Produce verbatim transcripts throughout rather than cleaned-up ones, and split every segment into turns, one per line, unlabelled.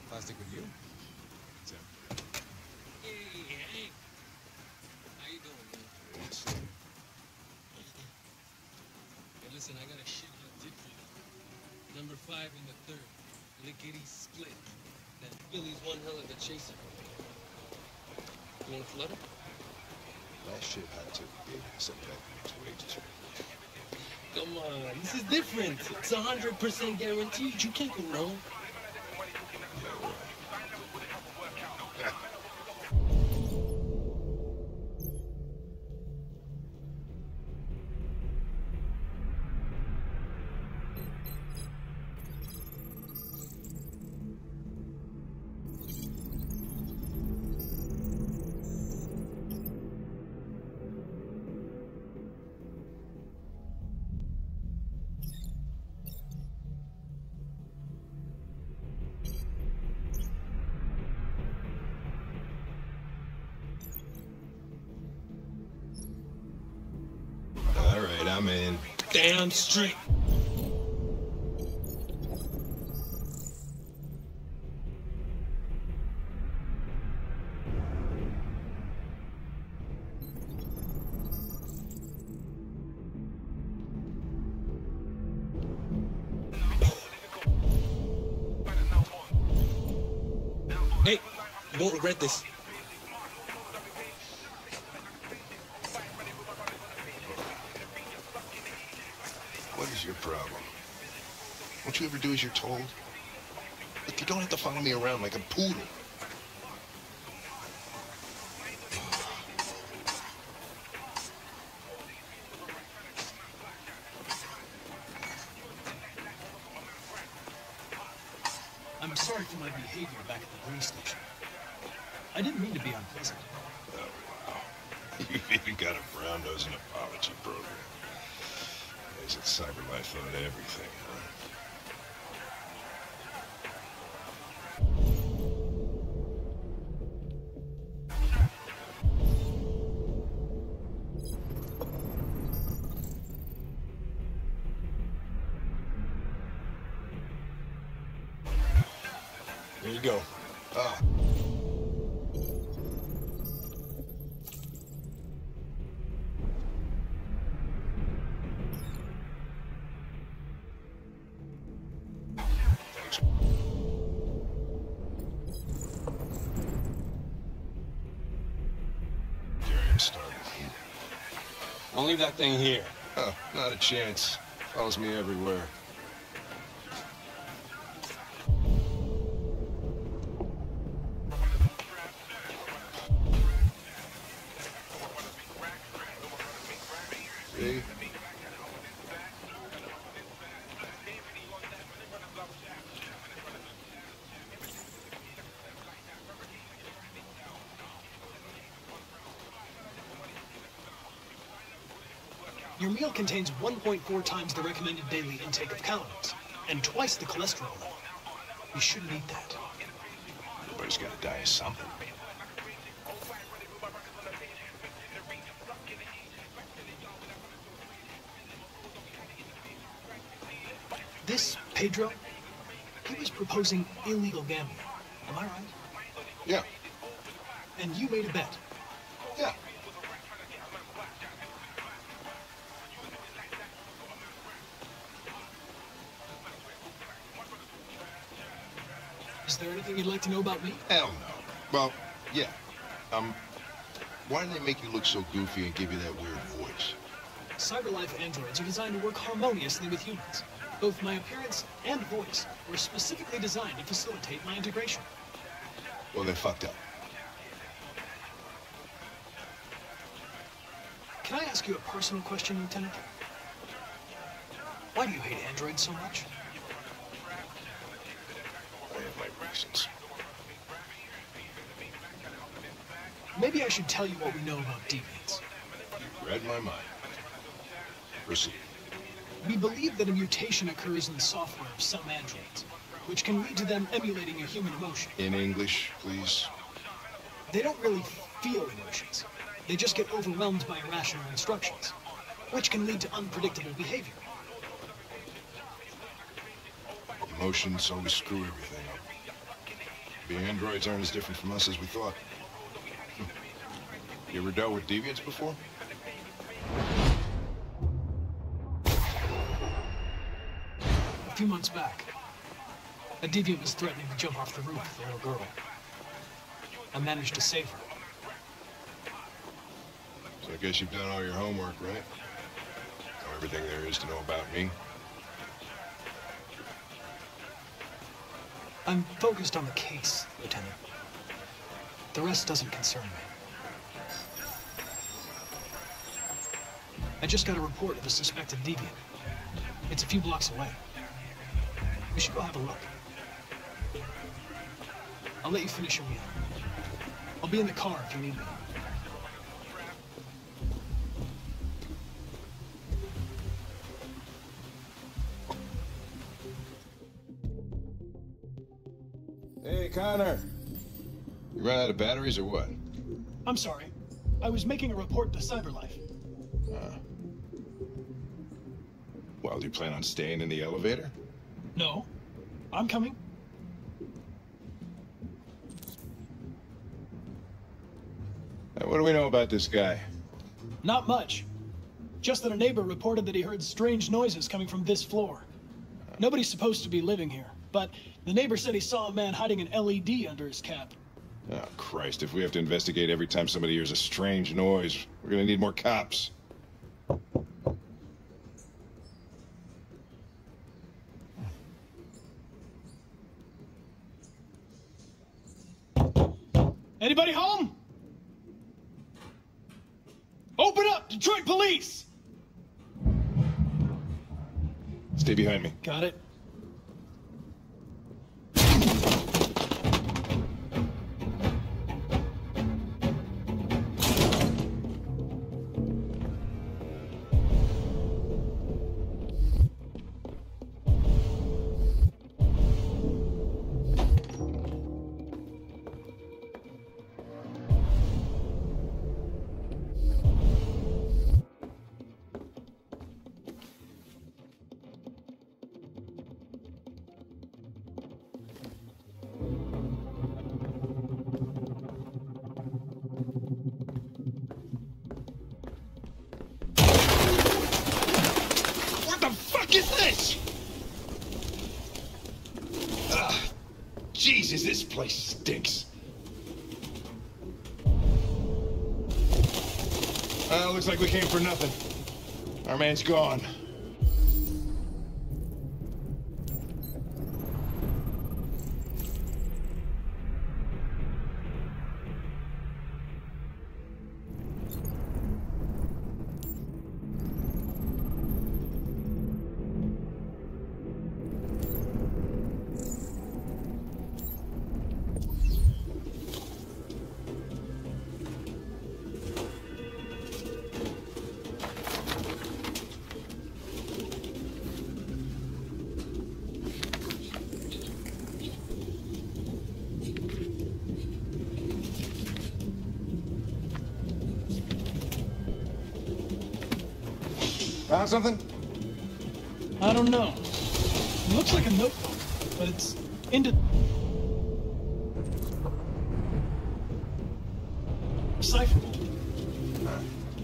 Plastic with you?
So.
Hey, hey. How you doing, man?
Yes.
Hey, listen, I got a shit hot tip for you. Number five in the third. Lickety split. That Philly's one hell of a chaser. You want a flutter?
That shit hot tip, baby. Something that makes way too.
Come on, this is different. It's one hundred percent guaranteed. You can't go wrong.
Yeah, right. All right, I'm in.
Damn straight. Hey, you won't regret this.
What is your problem? Won't you ever do as you're told? Look, you don't have to follow me around like a poodle.
I'm sorry for my behavior back at the police station. I didn't mean to be unpleasant.
Oh, wow. You've even got a brown-nosing apology program. Is it CyberLife on everything, huh? There you go. Ah. Thanks. Getting started.
I'll leave that thing here.
Oh, not a chance. Follows me everywhere. See?
Your meal contains one point four times the recommended daily intake of calories and twice the cholesterol level. You shouldn't eat that.
Nobody's got to die of something.
This Pedro, he was proposing illegal gambling. Am I right?
Yeah.
And you made a bet.
Yeah.
Is there anything you'd like to know about me?
Hell no. Well, yeah. Um, why do they make you look so goofy and give you that weird voice?
CyberLife androids are designed to work harmoniously with humans. Both my appearance and voice were specifically designed to facilitate my integration.
Well, they fucked up.
Can I ask you a personal question, Lieutenant? Why do you hate androids so much?
I have my reasons.
Maybe I should tell you what we know about deviants.
You read my mind. Proceed.
We believe that a mutation occurs in the software of some androids, which can lead to them emulating a human emotion.
In English, please.
They don't really feel emotions. They just get overwhelmed by irrational instructions, which can lead to unpredictable behavior.
Emotions always screw everything up. The androids aren't as different from us as we thought. You ever dealt with deviants before?
A few months back, a deviant was threatening to jump off the roof with a little girl. I managed to save her.
So I guess you've done all your homework, right? Know everything there is to know about me?
I'm focused on the case, Lieutenant. The rest doesn't concern me. I just got a report of a suspected deviant. It's a few blocks away. We should go have a look. I'll let you finish your meal. I'll be in the car if you need me.
Hey, Connor. You ran out of batteries or what?
I'm sorry. I was making a report to CyberLife.
Uh, well, do you plan on staying in the elevator?
No. I'm coming.
Hey, what do we know about this guy?
Not much. Just that a neighbor reported that he heard strange noises coming from this floor. Nobody's supposed to be living here, but the neighbor said he saw a man hiding an L E D under his cap.
Oh, Christ, if we have to investigate every time somebody hears a strange noise, we're gonna need more cops.
Anybody home? Open up, Detroit Police!
Stay behind me.
Got it.
Is this? Ugh. Jesus, this place stinks. Well, looks like we came for nothing. Our man's gone. Found something?
I don't know. It looks like a notebook, but it's into... decipherable.
Huh.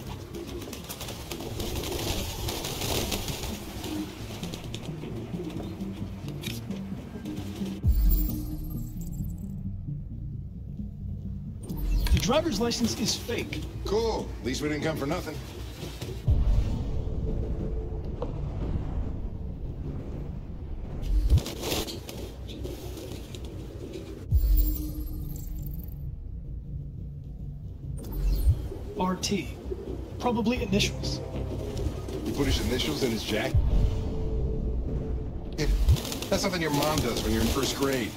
The driver's license is fake.
Cool. At least we didn't come for nothing.
R T. Probably initials.
He put his initials in his jacket? Yeah, that's something your mom does when you're in first grade.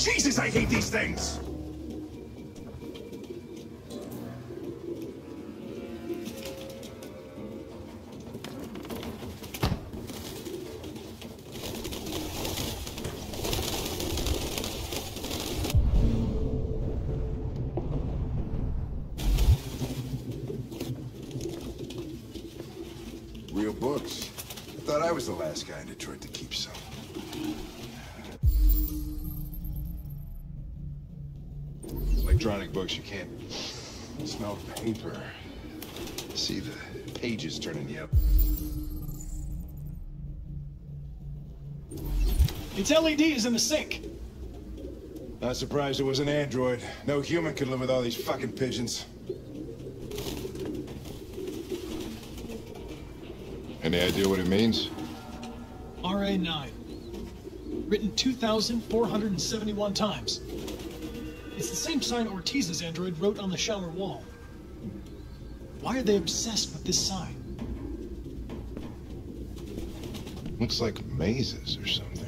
Jesus, I hate these things!
Real books. I thought I was the last guy in Detroit to keep some. Electronic books, you can't smell paper. See the pages turning you up.
Its L E D is in the sink.
Not surprised it was an android. No human could live with all these fucking pigeons. Any idea what it means?
R A nine. Written two thousand four hundred seventy-one times. It's the same sign Ortiz's android wrote on the shower wall. Why are they obsessed with this sign?
Looks like mazes or something.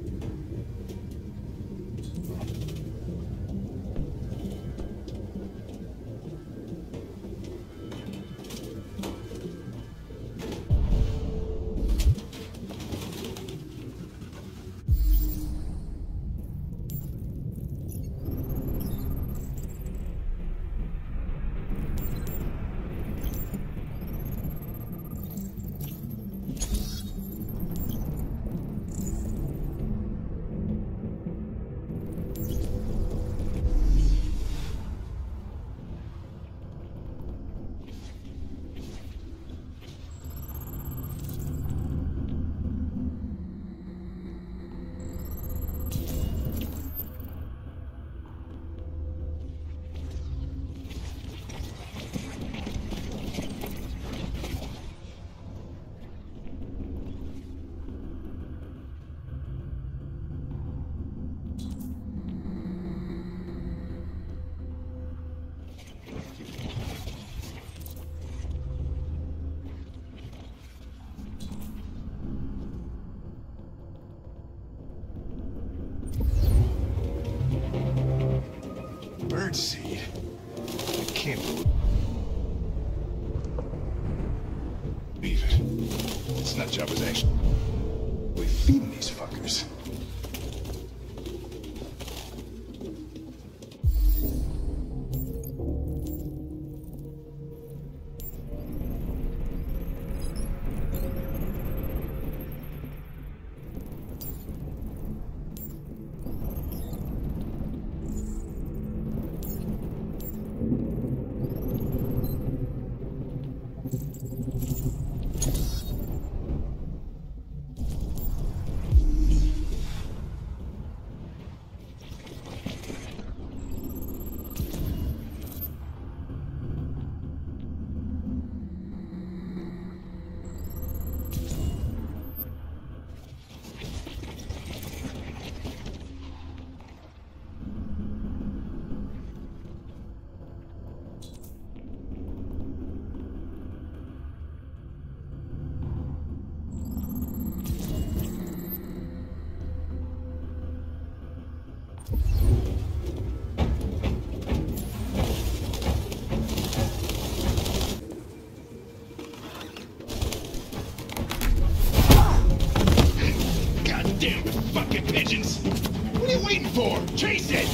Birdseed? I can't believe it. This nut job was actually feeding these fuckers. Damn fucking pigeons! What are you waiting for? Chase it!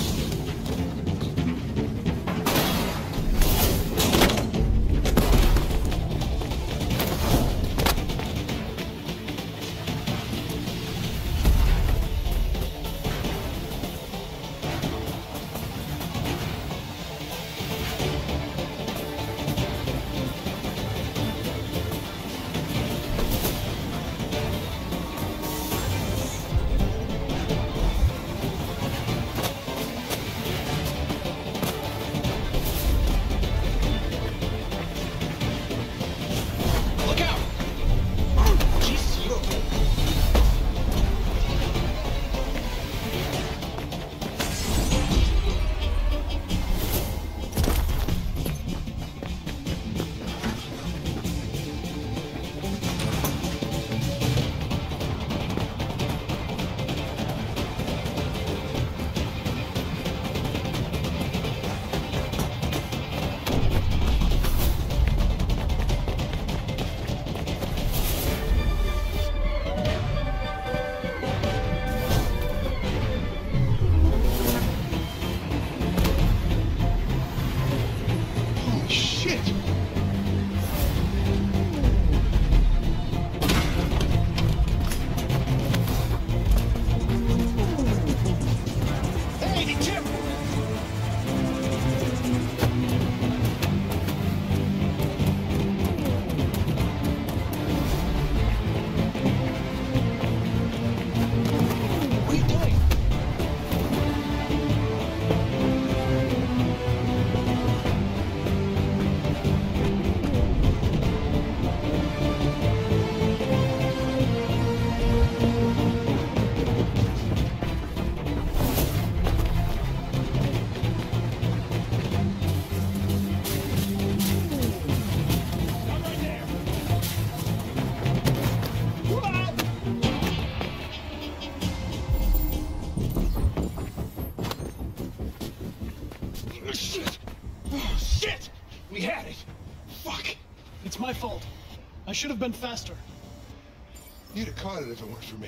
I should have been faster.
You'd have caught it if it weren't for me.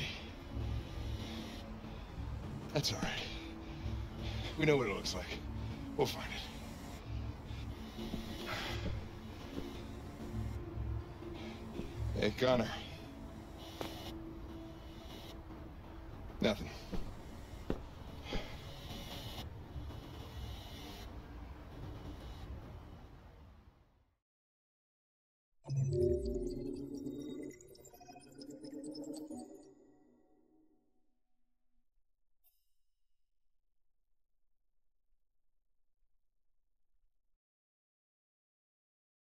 That's all right. We know what it looks like. We'll find it. Hey, Connor. Nothing.
Thank you.